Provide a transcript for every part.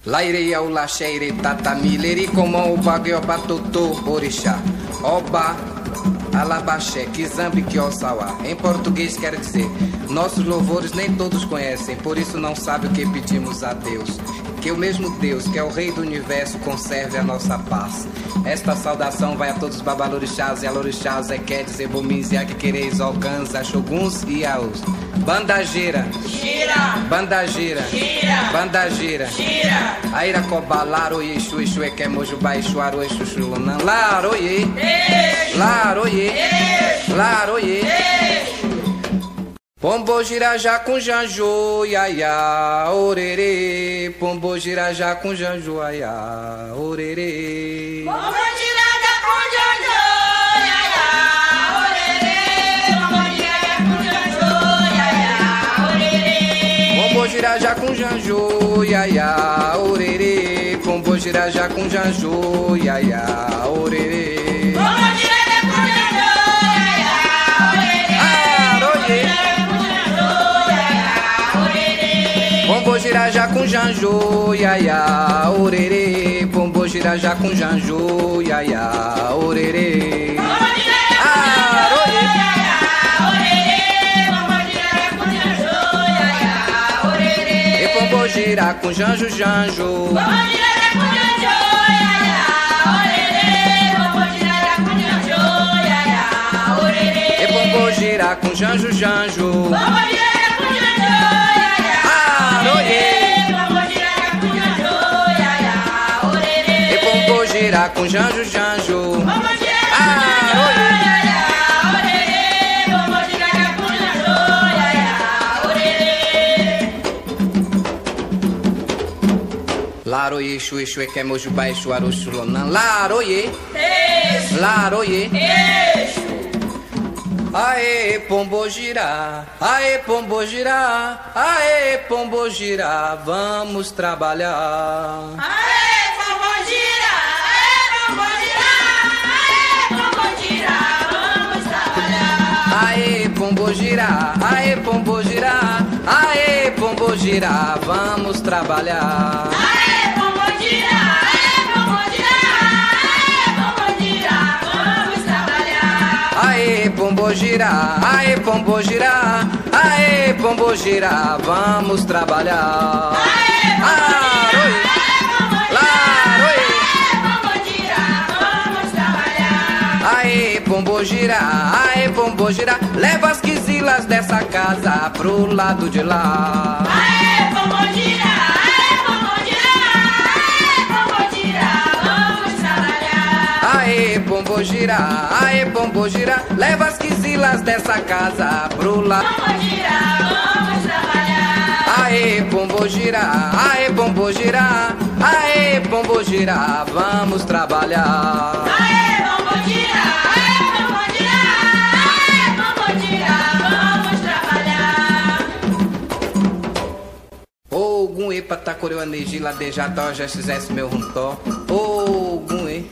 Laire ao laxeire tatamileri como o bagio batutu orixá. Oba alabaxé, kizambi kiosawa. Em português quer dizer, nossos louvores nem todos conhecem, por isso não sabe o que pedimos a Deus. Que o mesmo Deus, que é o Rei do Universo, conserve a nossa paz. Esta saudação vai a todos os babalorixás e alorixás, equedes, ebomins, iaquiquereis, alcãs, axoguns e aos. Bandageira, gira, bandageira, gira, bandageira, gira. Airacobá, laroie, exu, exu, equemojubá, exu, aro, exu, xulunã, laroie, laroie, laroie. Pombo girajá com janjo, iaiá, orerê. Pombo girajá com janjo, iaiá, orerê. Pombo girajá com janjo, iaiá, orerê. Pombo girajá com janjo, iaiá, orerê. Pombo girajá com janjo, iaiá, orerê. Pombo girajá com janjo, iaiá, orerê. Pombo girajá com janjo, iaiá, orerê. Pombo girajá com janjo, iaiá, orerê. Pombo girá com janjo, janjo. Pombo girajá com janjo, iaiá, orerê. Pombo girajá com janjo, iaiá, orerê. Pombo girá com janjo, janjo. Pombo girajá com janjo, iaiá, orerê. Pombo girá com janjo, janjo. Pombo girajá com janjo, iaiá, orerê. Pombo girajá com janjo, iaiá, orerê. Laroie, exu, exu, equemojubá, exu, aro, xulonã, laroie, Exu, laroie. exu. Aê, pombo girá, aê, pombo girá, aê, pombo girá, vamos trabalhar. Aê, pombo girá, aê, pombo girá, aê, pombo girá, vamos trabalhar. Aê, pombo girá, aê, pombo girá, aê, pombo girá, vamos trabalhar. Aê, pombo girá, aê, pombo girá, aê, pombo girá, vamos trabalhar. Aê, pombo girá, aê, pombo girá, aê, pombo girá, vamos trabalhar. Aê, pombo girá, vamos trabalhar. Aê, pombo girá, aê, pombo girá, leva as quisilas dessa casa pro lado de lá. Aê, pombo girá, aê, pombo girá, aê, pombo girá, vamos trabalhar. Aê, pombo girá, aê, pombo girá, leva as quisilas dessa casa pro lado. Pombo girá, vamos trabalhar. Aê, pombo girá, aê, pombo girá, aê, pombo girá, vamos trabalhar. Aê, pombo girá, aê, pombo girá, aê, pombo girá, vamos trabalhar. Ogum e patacoreu a neji ladejata já fizesse meu runtó. Ogum e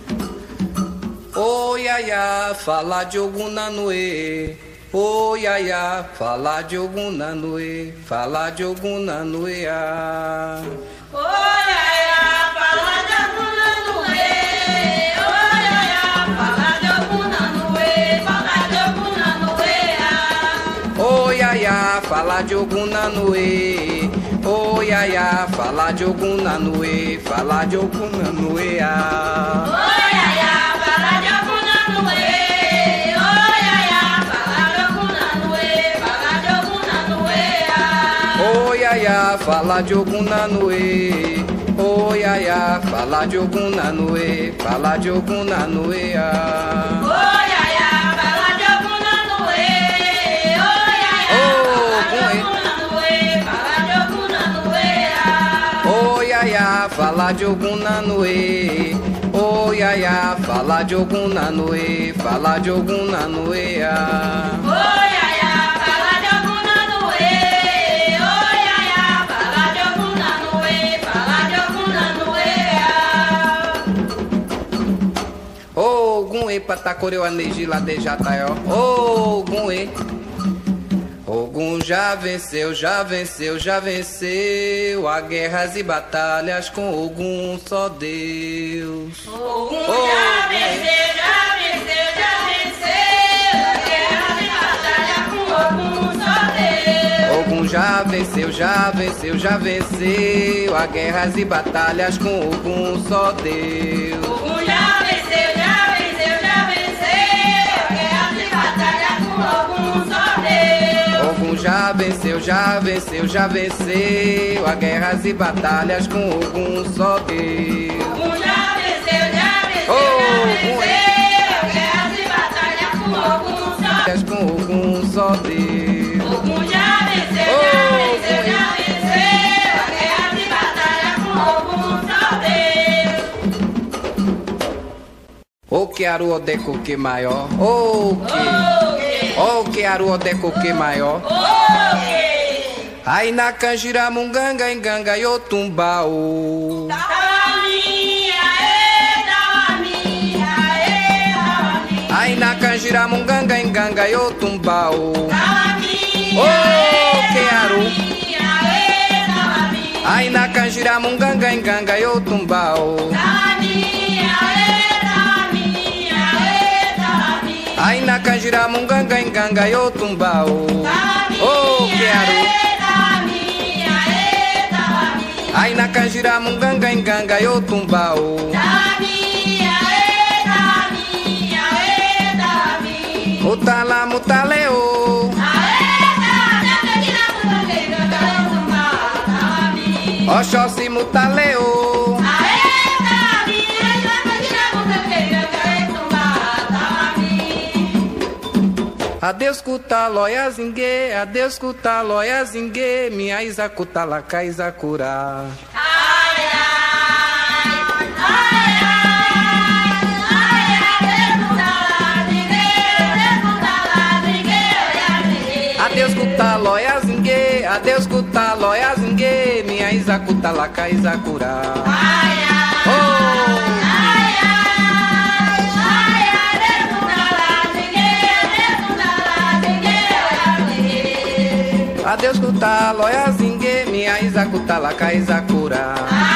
ô iaiá, fala de Ogum Nanoê. Ô iaiá, fala de Ogum Nanoê, fala de Ogum Nanoê. Oi, ai, ai, fala de Ogum Nanoê. Oi, ai, ai, fala de Ogum Nanoê, fala de Ogum Nanoê. Ô iaiá, fala de Ogum Nanoê. Ô iaiá, fala de Ogum Nanoê, fala de Ogum Nanoê. Oi, ai, ai, fala de Ogum Nanoê. Oi, ai, ai, fala de Ogum Nanoê, fala de Ogum Nanoê. Ô iaiá, fala de Ogum Nanoê. Ô iaiá, fala de Ogum Nanoê, fala de Ogum Nanoê. Oi, ai, ai, fala de Ogum Nanoê. Oi, ai, ai, fala de Ogum Nanoê, fala de Ogum Nanoê. Ô iaiá, fala de Ogum Nanoê. Ô iaiá, fala de Ogum Nanoê, fala de Ogum Nanoê. Oi, ai, ai, fala de Ogum Nanoê. Oi, ai, ai, fala de Ogum Nanoê, fala de Ogum Nanoê. Ogum e patacoreu a neji ladejataió. Ogum e Ogum já venceu, já venceu, já venceu a guerras e batalhas com Ogum só Deus. Ogum já venceu, já venceu, já venceu a guerras e batalhas com Ogum só Deus. Ogum já venceu, já venceu, já venceu a guerras e batalhas com Ogum só Deus. Ogum já venceu, já venceu, já venceu a guerras e batalhas com Ogum só Deus. Ogum já venceu, já venceu, já venceu a guerras e batalhas com Ogum só Deus. Ogum já venceu, já venceu, já venceu a guerras e batalhas com Ogum só Deus. Com Ogum só Deus. Ogum já venceu, já venceu, já venceu a guerras e batalhas com Ogum só Deus. O que aru odeco que maior, o que aru odeco que maior. Aí na canjira munganga enganga yo tumbao. Aí na canjira munganga enganga yo tumbao. O que aru. Aí na canjira munganga enganga yo tumbao. Aí na canjira munganga enganga yo tumbao. O que aru. Aí na canjira munganga enganga yo tumbao. Mutala mutaleo. Oxóssi mutaleo. Adeus kutaloia zingue, adeus kutaloia zingue, minha isa kutalaka isa cura. Adeus kutaloia zingue, adeus kutaloia zingue, minha isa kutalaka isa cura. Adeus kutaloia zingue, minha isa kutalaka isa cura.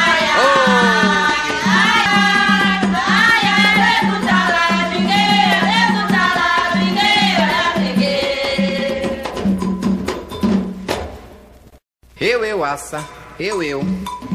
Eu assa, eu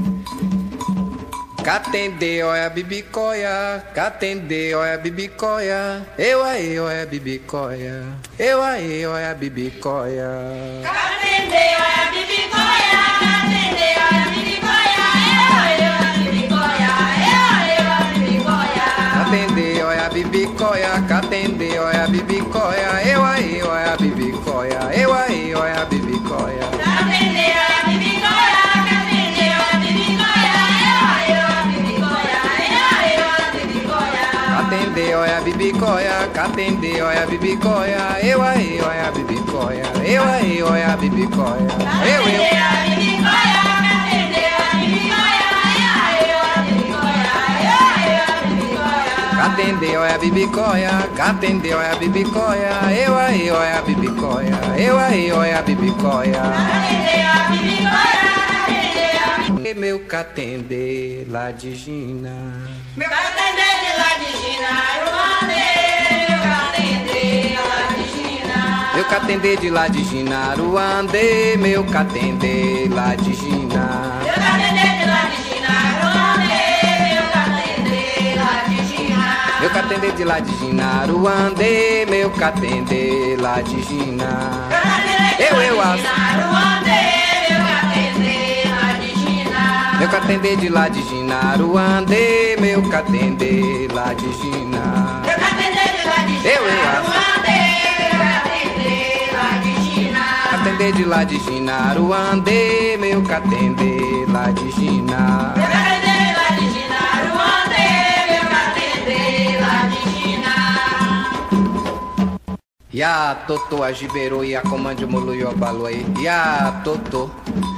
Catende, olha bibicoia, catende, olha bibicoia, eu aí, olha bibicoia, eu aí, olha bibicoia. Catende, olha bibicoia, catende, olha bibicoia, eu aí, olha bibicoia, eu aí, olha bibicoia. Catende, olha bibicoia, catende, olha bibicoia, eu aí, olha bibicoia, eu aí, olha bibicoia. Catende, olha bibicoia, catende, olha bibicoia, eu aí, olha bibicoia, eu aí, olha bibicoia. Catende, olha bibicoia, catende, olha bibicoia, eu aí, olha bibicoia, eu aí, olha bibicoia. Catende, olha bibicoia, catende, olha bibicoia, eu aí, olha bibicoia, eu aí, olha bibicoia. Meu catende lá de Gina. Meu catende de lá de Gina, Meu catende de lá de Gina, Ruande, meu catende lá de Gina. meu catende de lá de Gina, Meu catende de lá de Gina, Ruande, meu catende lá de Gina. Eu acho. Meu catende de lá de Gina, Ruande, meu catende lá de Gina. Eu acho. Catende de lá de Gina, Ruande, meu catende lá de Gina. Ya toto ajibero ya komande mulu yo baloi ya toto.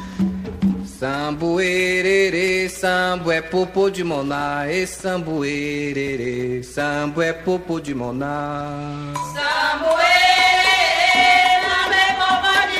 Sambo erere, sambo é popo de moná, e sambo erere, sambo é popo de moná. Sambo erere, sambo é popo de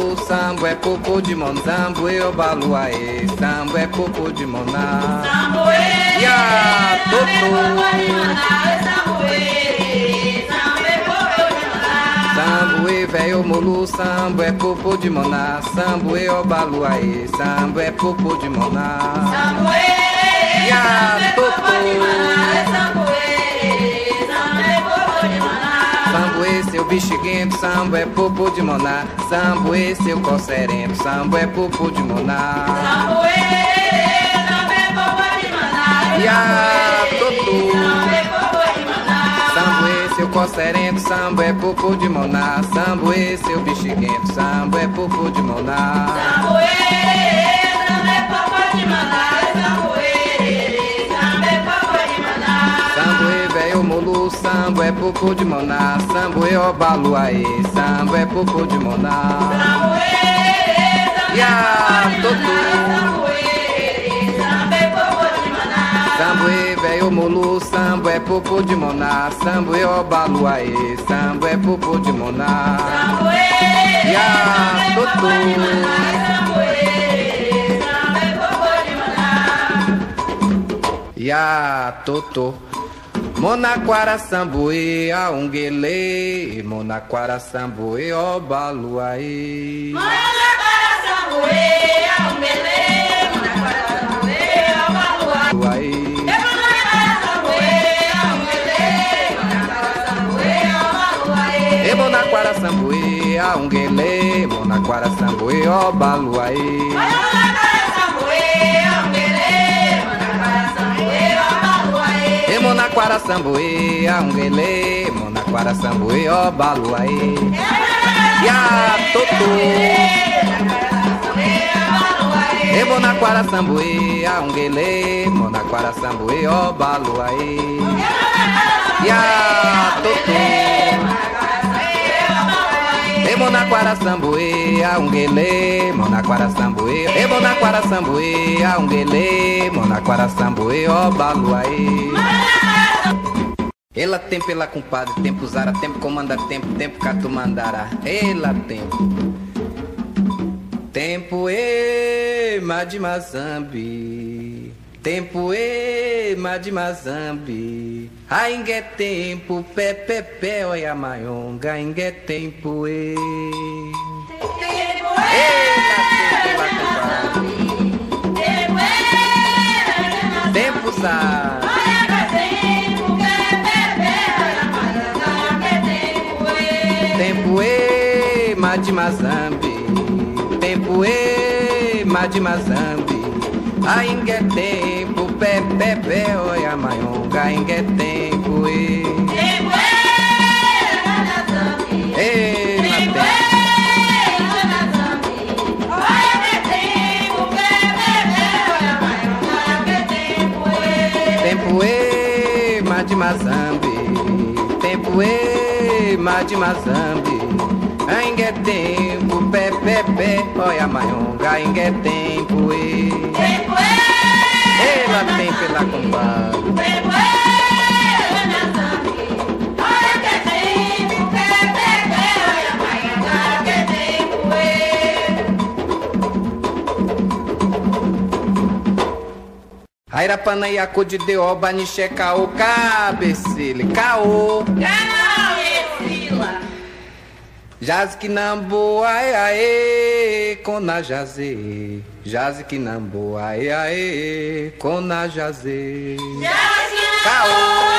molu, sambo é popo de mon, sambo e obalo aê, sambo é popo de moná. Samboê, Ya, sambo é popo de totô. maná, samboê, sambo é popo de maná. Sambo e velho molu, sambo é popo de moná, sambo e obalo aê, sambo é popo de moná. Samboê, Ya, sambo é popo de maná, totô. samboê, sambo é popo de maná. Sambo e seu bexiguento, sambo é popo de moná, sambo e seu cocerento, sambo é popo de moná. Samboê, sambo é popo de maná, Ya, totô. sambo é popo de maná. Sambo e seu cocerento, sambo é popo de moná, sambo e seu bexiguento, sambo é popo de moná. Samboê, sambo é popo de maná, samboê, sambo é popo de maná. Sambo e velho molu, sambo é popo de moná, sambo e obalo aê, sambo é popo de moná. Samboê, sambo Ya, é totô. samboê, sambo é popo de maná. Sambo e velho molu, sambo é popo de moná, sambo e obalo aê, sambo é popo de moná. Samboê, Ya, sambo é totô. popo de maná, samboê, sambo é popo de maná. Ya, totô. Monaquara samboe aungele, monaquara samboe obalo aê. Manda para samboê, aumbelê, manda para samboê, abaluá. Aê. Manda para samboê, aumbelê, manda para samboê, abaluá. E monaquara samboe aungele, monaquara samboe obalo aê. Manda para samboê, aumbelê, manda para samboê, abaluá. E monaquara samboe aungele, monaquara samboe obalo aê. Ya, totô. E monaquara samboe aungele, monaquara samboe obalo aê. Ya, totô. E monaquara samboe aungele, monaquara samboe. E monaquara samboe aungele, monaquara samboe obalo aê. Ela tempo, ela compadre, tempo usara, tempo comanda, tempo catumandara. Ela tempo. Tempo e madimazambi. Tempo e madimazambi. Aingue tempo, pé, olha maionga, aingue tempo e. Ela tempo, ela compadre. Tempo usara. Tempo e madimazambi, tempo e madimazambi. Aingue tempo, pé, olha maionga, aingue tempo e. Tempo e madimazambi, tempo e madimazambi. Aingue tempo, pé, olha maionga, aingue tempo e. Ela tempo, ela compadre. Airapana Yaku de oba nixe caô, cabecile, caô. Jaz que nambo, aê, aê, cona jazê. Jaz que nambo, aê, aê, cona jazê. Caô.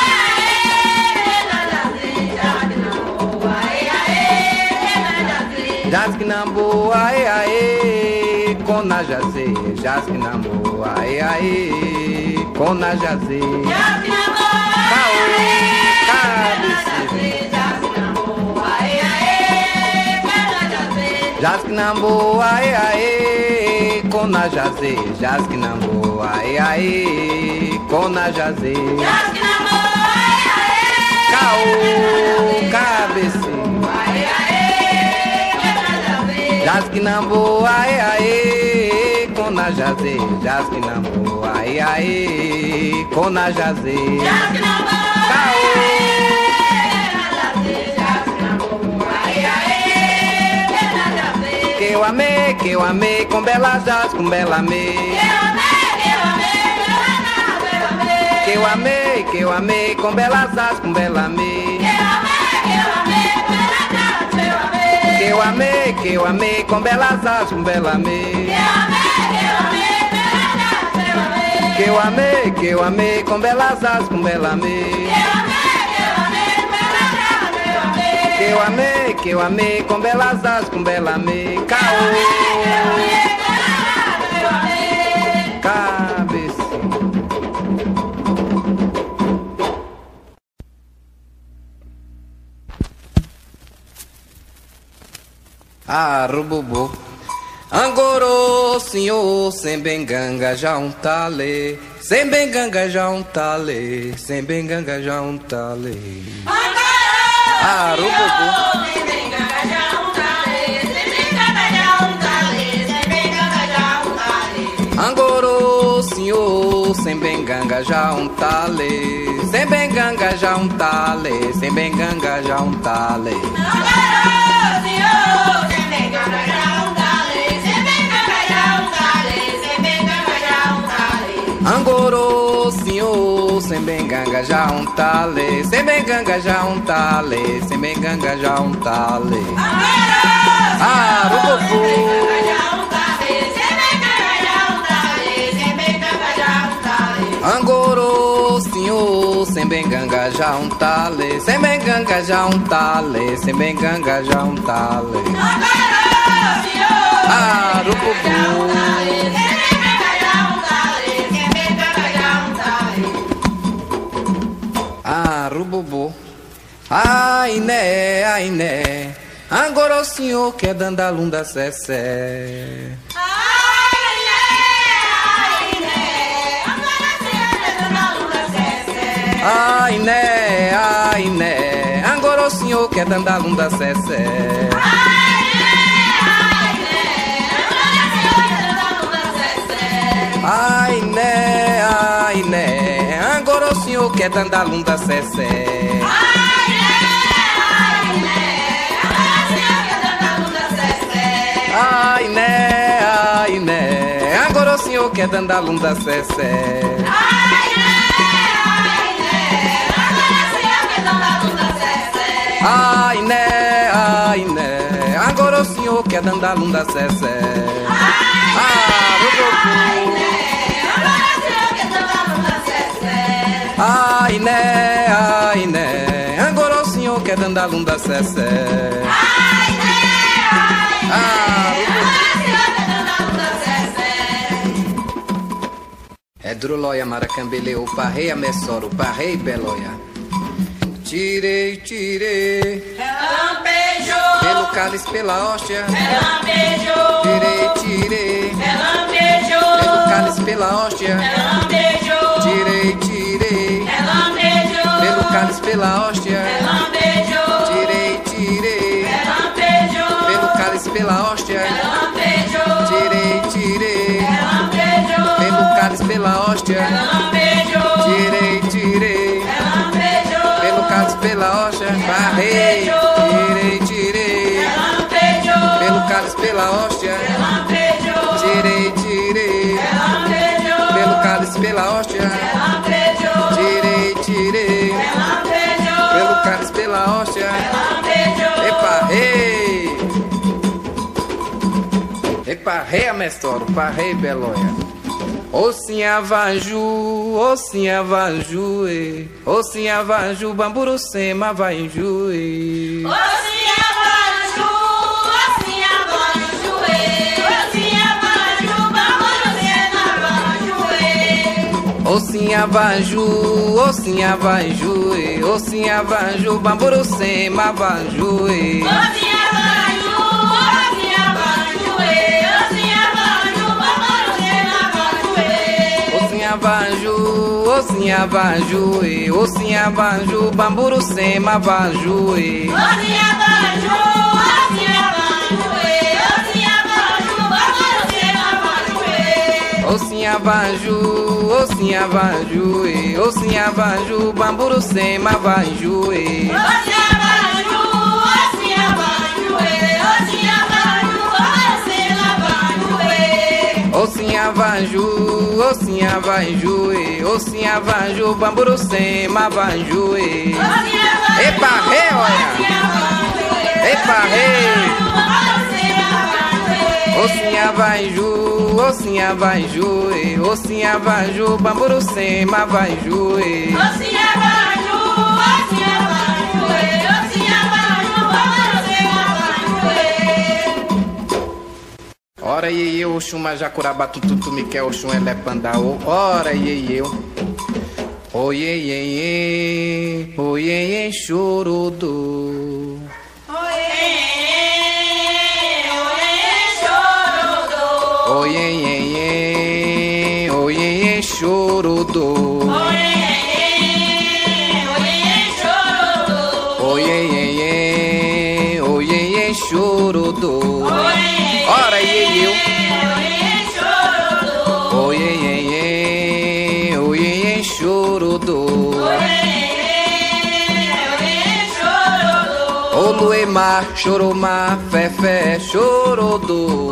Jaz que nambo, aê, aê, cona jazê. Jaz que nambo, aê, aê, cona jazê. Caô, cabecile. Jaz que nambo, aê, aê, cona jazê. Jaz que nambo, aê, aê, cona jazê. Caô, cabecê. Jaz que nambo, aê, aê, cona jazê. Jaz que nambo, aê, aê, cona jazê. Caô. eu amei, com belas jazz, com bela amei. Que eu amei, com belas jazz, com bela amei. Que eu amei, com belas jazz, com bela amei. Que eu amei, com belas jazz, com bela amei. Que eu amei, com belas jazz, com bela amei. Caô, cabeça. Arububô, angorô, senhor, sem benganga já um tale, sem benganga já um tale, sem benganga já um tale. Arububô, sem benganga já um tale, sem benganga já um tale, sem benganga já um tale. Angorô, senhor, sem benganga já um tale, sem benganga já um tale, sem benganga já um tale. Angorô, senhor, sem benganga já um tale, sem benganga já um tale, sem benganga já um tale. Arububô, angorô, senhor, sem benganga já um tale, sem benganga já um tale, sem benganga já um tale. Arububô, Arububô, ai né, agora o senhor quer dandalum da Cessé. Ai né, agora o senhor quer dandalum da Cessé. Ai né, agora o senhor quer dandalum da Cessé. Ai né, agora o senhor quer dandalum da Cessé. Ai né, agora o senhor quer dandalum da Cessé. Ai né, agora o senhor quer dandalum da Cessé. É drulóia, maracambeleu, parrei a messoro, parrei belóia. Tirei, relampejou, pelo cálice, pela hóstia. relampejou, Tirei, relampejou, pelo cálice, pela hóstia. relampejou, Tirei, relampejou, pelo cálice, pela hóstia. relampejou, Tirei, relampejou, pelo cálice, pela hóstia. relampejou, Tirei, relampejou, pelo cálice, pela hóstia. relampejou, Tirei, relampejou, pelo cálice, pela hóstia. Barrei, tirei, relampejou, pelo cálice, pela hóstia. relampejou, Tirei, relampejou, pelo cálice, pela hóstia. relampejou, Tirei, relampejou, pelo cálice, pela hóstia. relampejou. Epa, rei amestoro, parrei belóia. Ocinha vanju, ocinha vanju, bamburucema vai enjue. Ocinha vanju, Ocinha vanju, bamburucema vai enjue. Ocinha vanju, bamburucema vai enjue. Ocinha vanju, bamburucema vai enjue. vanju, ocinha vanju, ocinha vanju, bamburu sema vanju. Epa, rei, olha. Epa, rei. Ocinha vanju, ocinha vanju, ocinha vanju, bamburu sema vanju. Ocinha vanju, ocinha vanju, ocinha vanju, bamburu sema vanju. Ora iê, Oxum, Majacuraba, Tututu, Miquel, Oxum, Elepandaô. Ora iê, o iê, chorodô. Oiê, chorodô. Oiê, chorodô. Ora iê, oiê, chorodô. O luemar, choromar, fé, chorodô.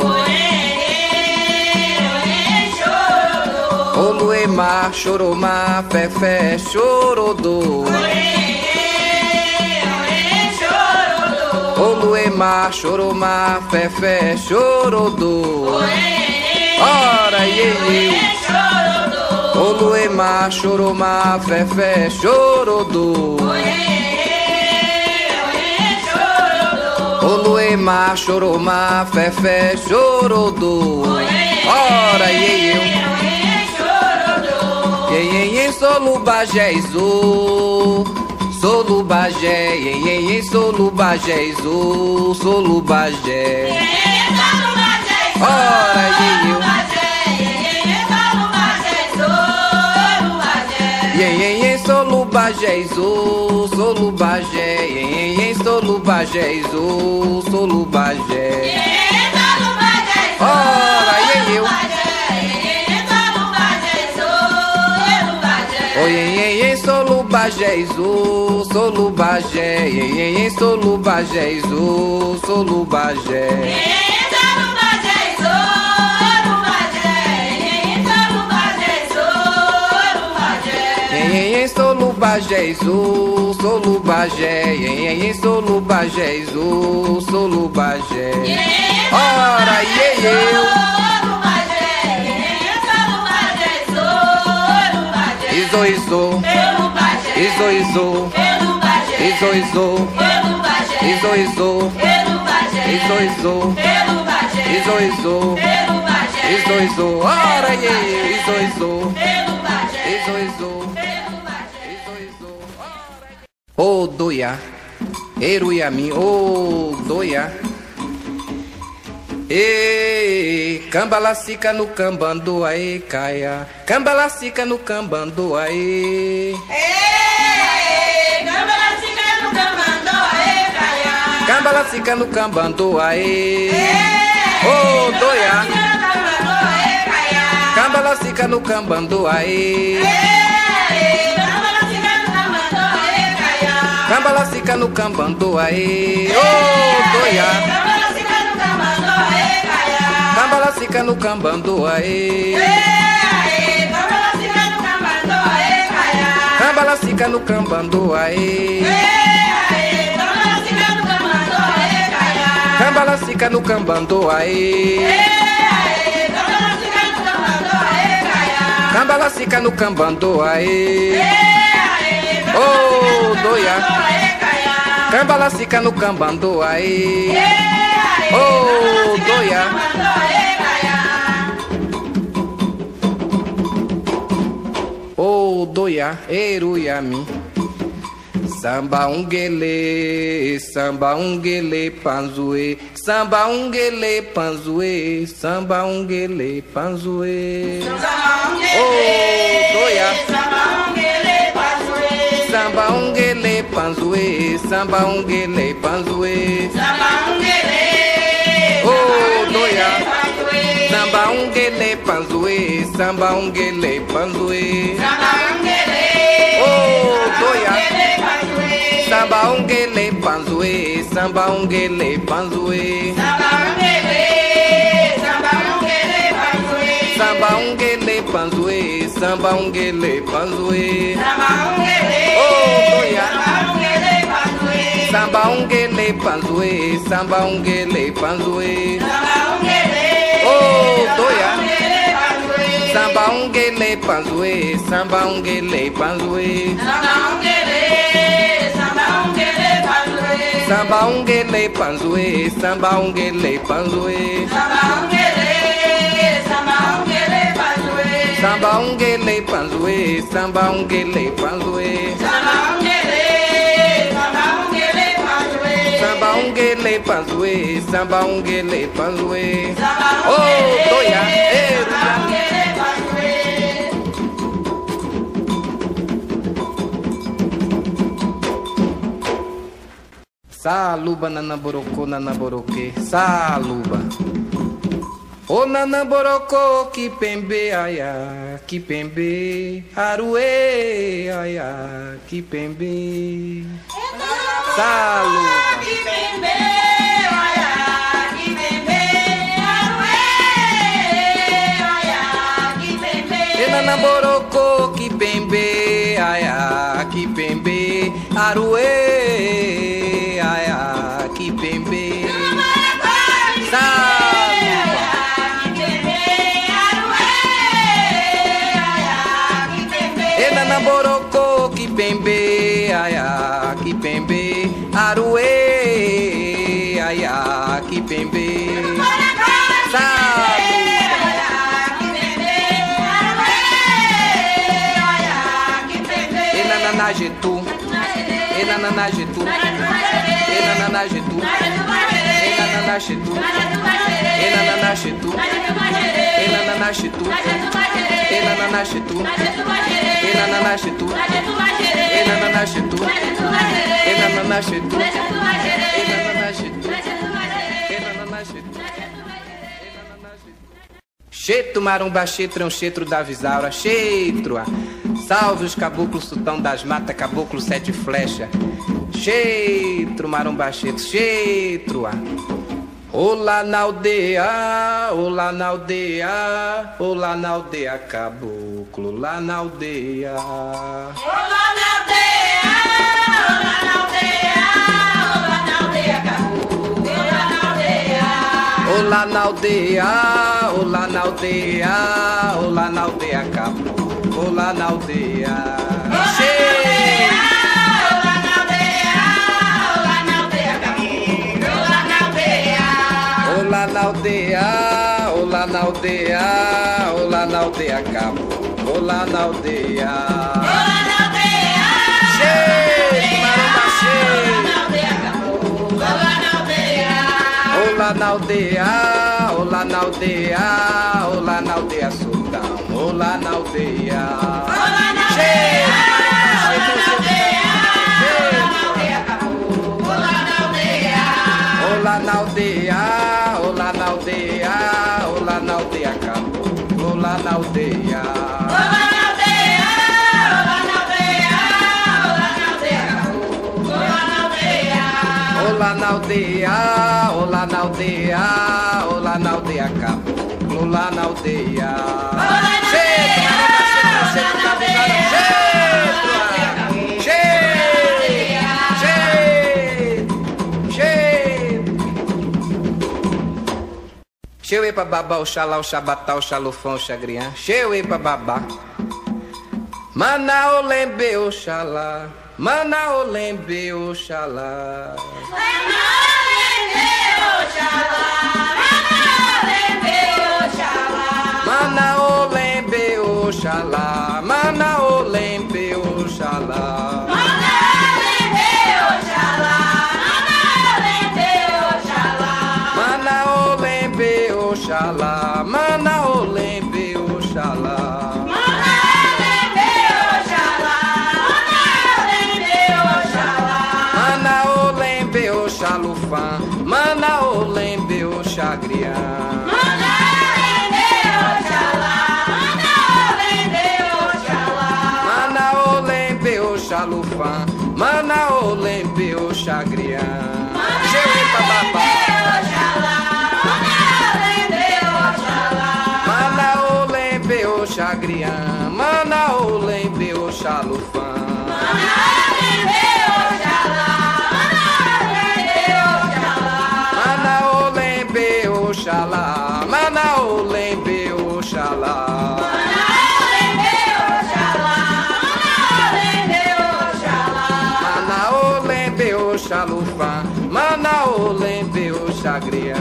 O luemar, choromar, fé, chorodô. O luemar, choromar, fé, chorodô. Ora iê, o luemar, choromar, fé, chorodô. O luemar, choromar, fé, chorodô. Ora iê, solubajé, solubajé, solubajé, solubajé. Ora iê, solubajé, solubajé, solubajé, solubajé. Ora iê, oiê, solubajé, solubajé, solubajé, solubajé. Solubajé, solubajé, solubajé, solubajé. Ora iê, iso, iso, iso, iso, iso, iso, iso, iso, iso, iso, iso, iso, iso, iso. Ora iê, iso, iso, iso, iso. O doia, eruiami, o doia. E cambalacica no cambando aê, caia. Cambalacica no cambando aê. Cambalacica no cambando aê, caia. Cambalacica no cambando aê. O doia. Cambalacica no cambando aê. Cambalacica no cambando aê, ô doia. Cambalacica no cambando aê. Cambalacica no cambando aê. Cambalacica no cambando aê. Cambalacica no cambando aê. Oh, doia. Cambalacica no cambando aê. Oh, doia. Oh, doia, eruiami. Samba unguele, panzue. Samba unguele, panzue. Samba unguele, panzue. Oh, doia. Samba unguele, panzue. Samba unguele, panzue. Oh, doia. Samba unguele, panzue. Samba unguele, panzue. Oh, doia. Samba unguele, panzue. Samba unguele, panzue. Samba samba unguele panzoe. Samba unguele, Oh, doia. samba unguele panzoe. Samba unguele panzoe, samba unguele panzoe. Samba unguele, Oh, doia. samba unguele panzoe. Samba unguele panzoe, samba unguele panzoe. Samba unguele, samba unguele panzoe. Samba unguele panzoe, samba unguele panzoe. Samba unguele, Samba unguele panzoe, samba unguele panzoe. Oh, doia, Saluba nanaborocô, nanaboroque, saluba. Ô nanaborocô, que pembe, aia, que pembe, aruê, aia, que pembe. Saluba. E nanaborocô, que pembe, aia, que pembe, aruê, aia, que pembe. E nanaborocô, que pembe, aia, que pembe, aruê, aia, que pembe. Enananajetu, enananajetu, enananajetu, enananajetu, enananajetu, enananajetu, enananajetu, enananajetu, enananajetu, enananajetu, enananajetu. Cheto marumba, chetro, chetro da Visaura, chetro. Salve os caboclos, sultão das matas, caboclo sete flecha. Chetro, marumba, chetro, chetro. Olá na aldeia, olá na aldeia, olá na aldeia, caboclo, lá na aldeia. Olá na aldeia, olá na aldeia, olá na aldeia, caboclo, olá na aldeia. Olá na aldeia, olá na aldeia, olá na aldeia, caboclo, olá na aldeia. Olá na aldeia, olá na aldeia, caboclo, olá na aldeia. Olá na aldeia, olá na aldeia, olá na aldeia, caboclo, olá na aldeia. Olá na aldeia, Cheio, maromba cheio. olá na aldeia. Olá na aldeia, olá na aldeia, olá na aldeia, sultão, olá na aldeia. Olá na aldeia, olá na aldeia, olá na aldeia. Olá na aldeia, olá na aldeia, olá na aldeia, caboclo, olá na aldeia. Olá na aldeia, olá na aldeia, olá na aldeia, olá na aldeia. Olá na aldeia, olá na aldeia, olá na aldeia, caboclo, olá na aldeia. Cheio pra babá, oxalá, oxabatá, oxalufão, oxagriã. Cheio pra babá. Mana olembe, oxalá. Mana olembe, oxalá. Mana olembe, oxalá. Mana olembe, oxalá. Mana olembe, oxalá. Mana olembe, oxalá. Mana olembe, oxalá. Mana olembe, oxalá. Mana olembe, oxalufã. Mana olembe, oxagriã. Mana olembe, Oxalufã, mana olembe, oxagriã. Cheio pra babá. Mana olembe, oxagriã. Oxalá, Manaolembe, Oxalá. Manaolembe, Oxalufá, Manaolembe, Oxagria.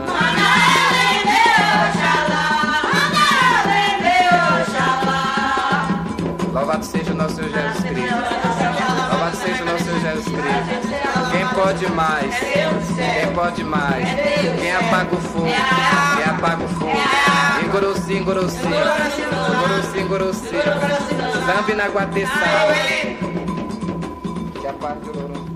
Louvado seja o nosso Senhor Jesus Cristo. Louvado seja o nosso Senhor Jesus Cristo. Quem pode mais? Quem pode mais? Quem apaga o fogo? Quem apaga o fogo? Engorossi, engorossi. Engorossi, engorossi. Zambi na guateçal. Que apaga o